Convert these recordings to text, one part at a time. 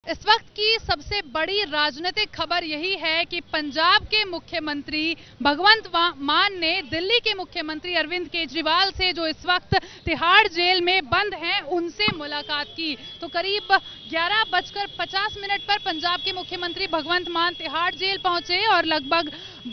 इस वक्त की सबसे बड़ी राजनीतिक खबर यही है कि पंजाब के मुख्यमंत्री भगवंत मान ने दिल्ली के मुख्यमंत्री अरविंद केजरीवाल से, जो इस वक्त तिहाड़ जेल में बंद हैं, उनसे मुलाकात की। तो करीब 11:50 पर पंजाब के मुख्यमंत्री भगवंत मान तिहाड़ जेल पहुंचे और लगभग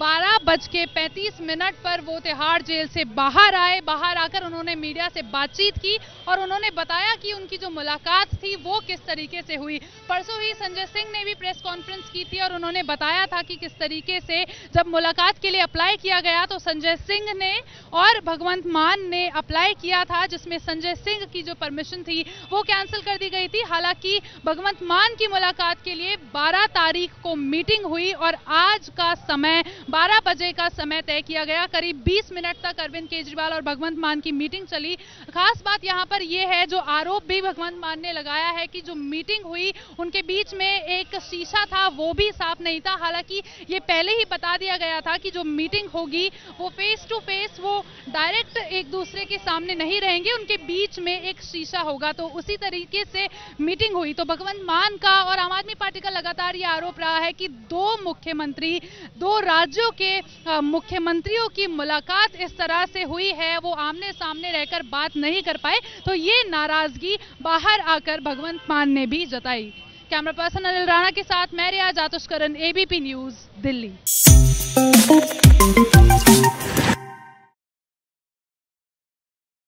12:35 पर वो तिहाड़ जेल से बाहर आए। बाहर आकर उन्होंने मीडिया से बातचीत की और उन्होंने बताया कि उनकी जो मुलाकात थी वो किस तरीके से हुई। परसों ही संजय सिंह ने भी प्रेस कॉन्फ्रेंस की थी और उन्होंने बताया था कि किस तरीके से जब मुलाकात के लिए अप्लाई किया गया तो संजय सिंह ने और भगवंत मान ने अप्लाई किया था, जिसमें संजय सिंह की जो परमिशन थी वो कैंसिल कर दी गई थी। हालांकि भगवंत मान की मुलाकात के लिए 12 तारीख को मीटिंग हुई और आज का समय 12 बजे का समय तय किया गया। करीब 20 मिनट तक अरविंद केजरीवाल और भगवंत मान की मीटिंग चली। खास बात यहाँ पर यह है, जो आरोप भी भगवंत मान ने लगाया है कि जो मीटिंग हुई उनके बीच में एक शीशा था वो भी साफ नहीं था। हालांकि ये पहले ही बता दिया गया था कि जो मीटिंग होगी वो फेस टू फेस, वो डायरेक्ट एक दूसरे के सामने नहीं रहेंगे, उनके बीच में एक शीशा होगा। तो उसी तरीके से मीटिंग हुई। तो भगवंत मान का और आम आदमी पार्टी का लगातार ये आरोप रहा है कि दो राज्यों के मुख्यमंत्रियों की मुलाकात इस तरह से हुई है, वो आमने सामने रहकर बात नहीं कर पाए। तो ये नाराजगी बाहर आकर भगवंत मान ने भी जताई। कैमरा पर्सन अनिल राणा के साथ मैं रिया जातुष्करन, एबीपी न्यूज, दिल्ली।